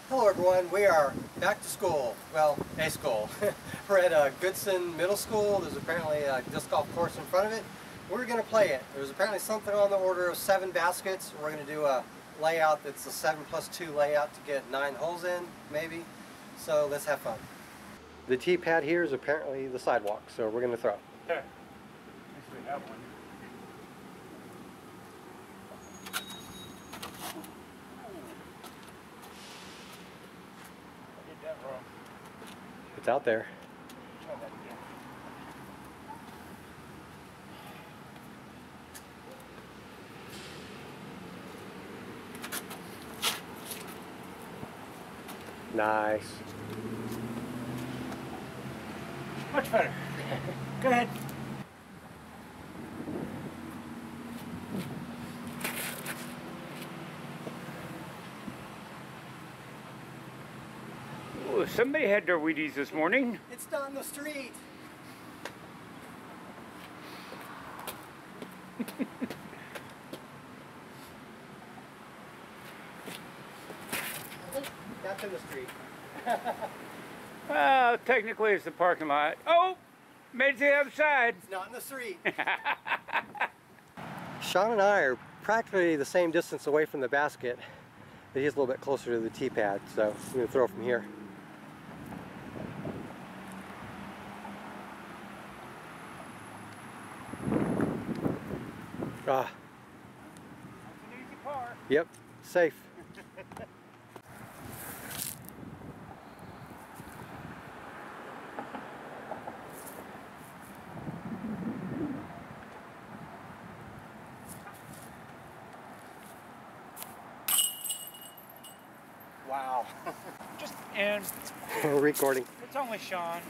Hello everyone, we are back to school. Well, a school. We're at Goodson Middle School. There's apparently a disc golf course in front of it. We're going to play it. There's apparently something on the order of 7 baskets. We're going to do a layout that's a 7+2 layout to get 9 holes in, maybe. So let's have fun. The tee pad here is apparently the sidewalk, so we're going to throw. Okay. At least we have one. It's out there. Try that again. Nice. Much better. Go ahead. Oh, somebody had their Wheaties this morning. It's down the street. That's in the street. Well, technically it's the parking lot. Oh, made it to the other side. It's not in the street. Sean and I are practically the same distance away from the basket, but he's a little bit closer to the tee pad, so I'm going to throw from here. Ah. That's an easy par. Yep, safe. Wow. Just and Recording. it's only Sean.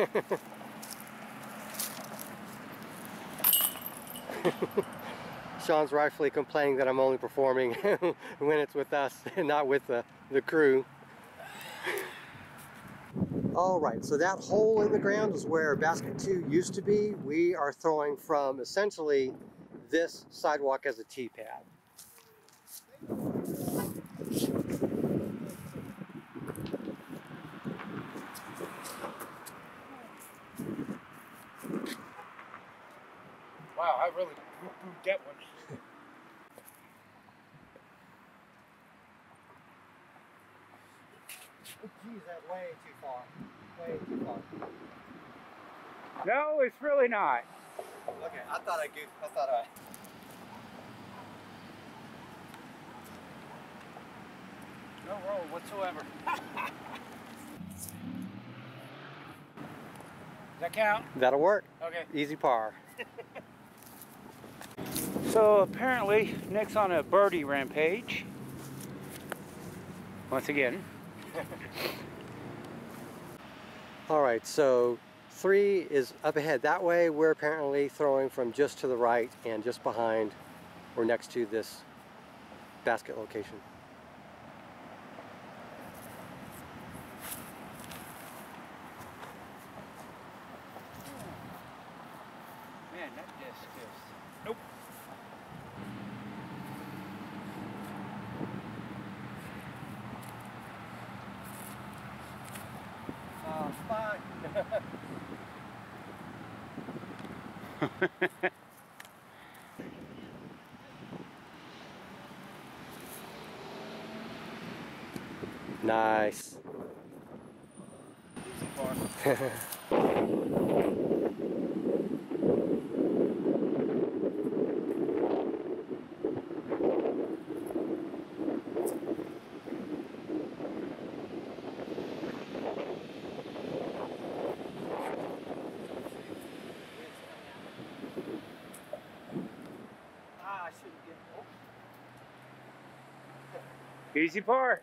Sean's rightfully complaining that I'm only performing when it's with us and not with the crew. Alright, so that hole in the ground is where basket 2 used to be. We are throwing from essentially this sidewalk as a tee pad. Wow, I really poo-pooed that one. Geez, that's way too far. Way too far. No, it's really not. Okay, I thought I goofed. I thought I... No roll whatsoever. Does that count? That'll work. Okay. Easy par. So apparently, Nick's on a birdie rampage. Once again. Alright, so 3 is up ahead that way. We're apparently throwing from just to the right and just behind or next to this basket location. Man, that disc is... Nope. Fine. Nice. Easy par. I shouldn't get... Oh. Easy par.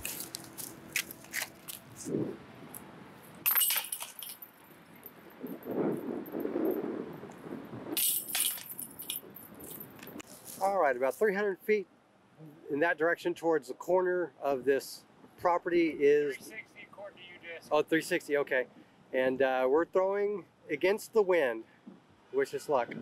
Alright, about 300 feet in that direction towards the corner of this property is... 360 according to you, disc. Oh, 360, okay. And we're throwing against the wind. Wish us luck.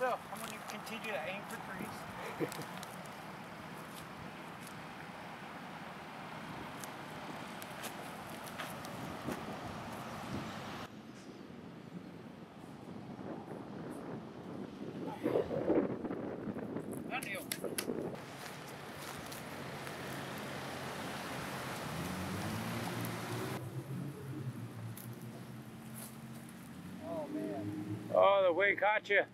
So, I'm going to continue to aim for trees. Oh man. Oh, the wind caught you.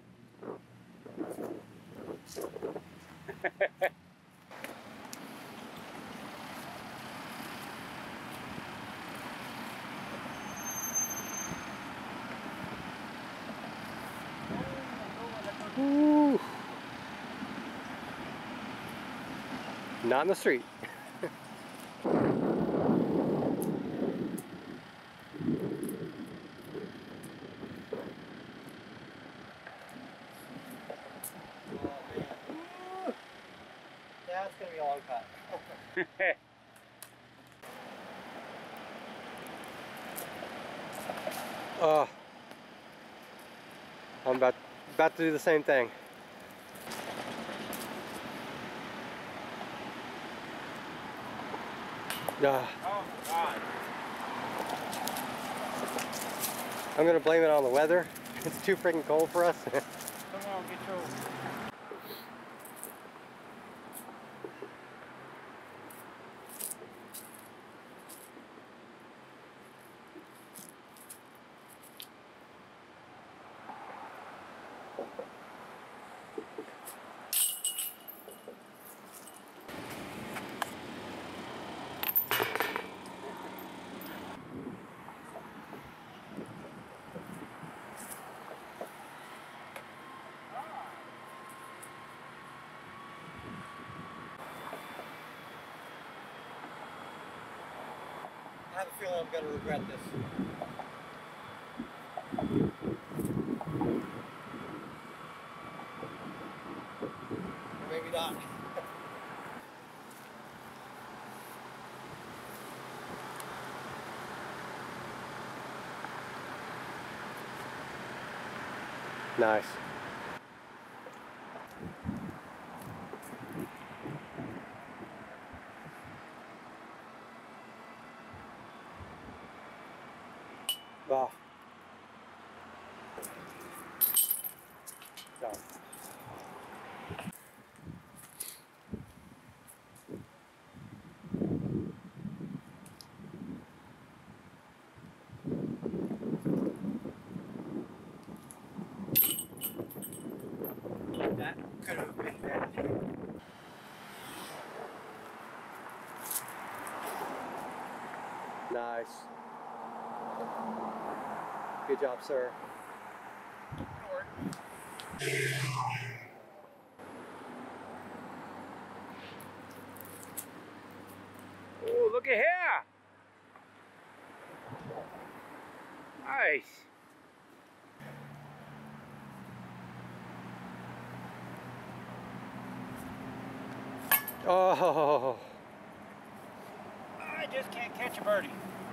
Ooh. Not in the street. That's gonna be a long cut. Oh, I'm about to do the same thing. Oh, God. I'm gonna blame it on the weather. It's too freaking cold for us. Come on, get your... I have a feeling I'm gonna regret this. Or maybe not. Nice. Wow. Done. That could have been bad. Nice. Good job, sir. Oh, look at here. Nice. Oh. I just can't catch a birdie.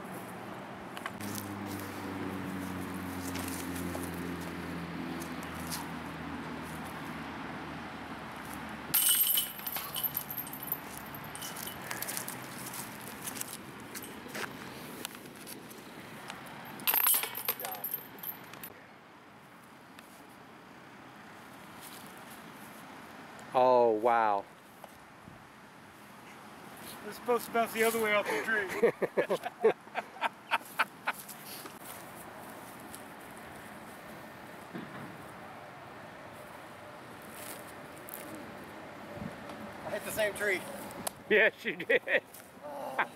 Oh, wow. It's supposed to bounce the other way off the tree. I hit the same tree. Yes, you did. Oh.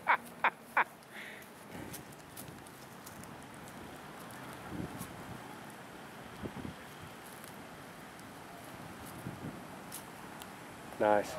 Nice.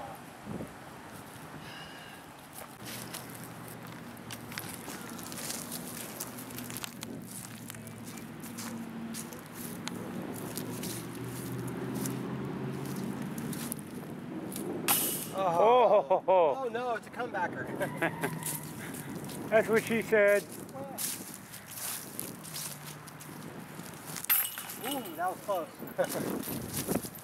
Oh. Oh no, it's a comebacker. That's what she said. Ooh, that was close.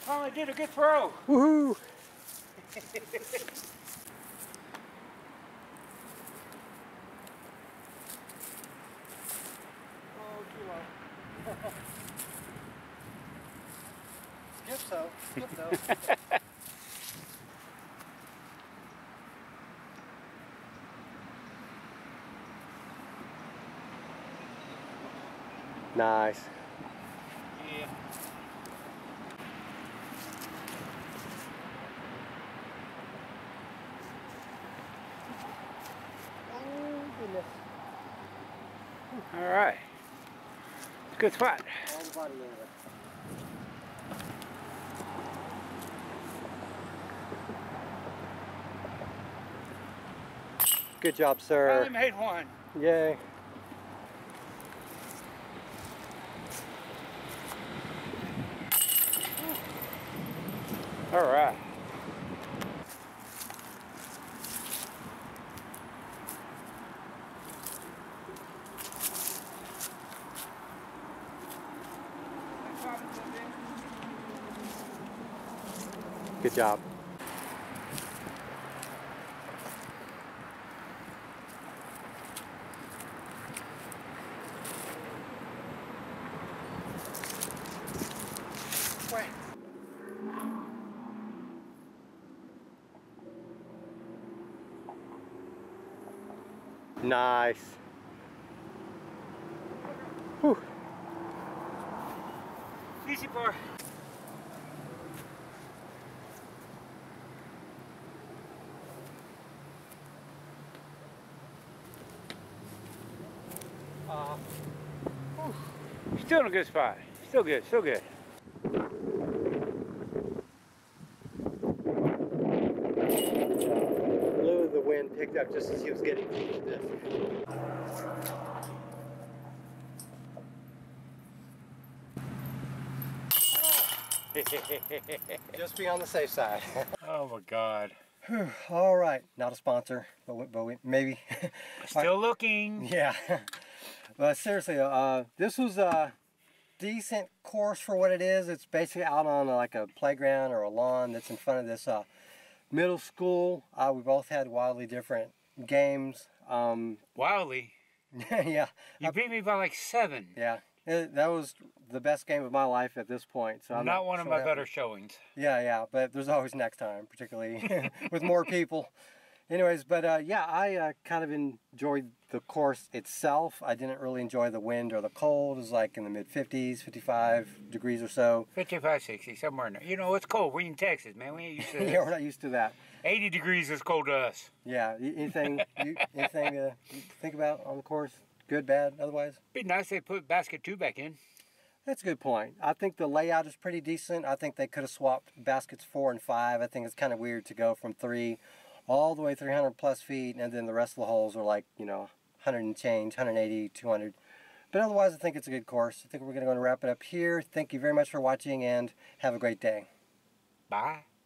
finally did a good throw. Woohoo! Oh, too low. Skip though. Nice. Yeah. Oh goodness. All right. Good spot. All the body anyway. Good job, sir. Finally made one. Yay. All right. Good job. Nice. Whew. Easy par. Still in a good spot. Still good, still good. Blew the wind picked up just as he was getting to this. Just be on the safe side. Oh my God. All right, not a sponsor, but we maybe. Still looking. Yeah. But seriously, this was a decent course for what it is. It's basically out on like a playground or a lawn that's in front of this middle school. We both had wildly different games. Wildly. Yeah. You beat me by like 7. Yeah. That was the best game of my life at this point. So I'm Not one of so my happy. better showings. Yeah, but there's always next time, particularly with more people. Anyways, but yeah, I kind of enjoyed the course itself. I didn't really enjoy the wind or the cold. It was like in the mid 50s, 55 degrees or so. 55, 60, somewhere in there. You know, it's cold. We're in Texas, man. We ain't used to this. Yeah, we're not used to that. 80 degrees is cold to us. Yeah, anything you think about on the course? Good, bad, otherwise? Be nice if they put basket 2 back in. That's a good point. I think the layout is pretty decent. I think they could have swapped baskets 4 and 5. I think it's kind of weird to go from 3 all the way 300 plus feet, and then the rest of the holes are like, 100 and change, 180, 200. But otherwise, I think it's a good course. I think we're going to wrap it up here. Thank you very much for watching, and have a great day. Bye.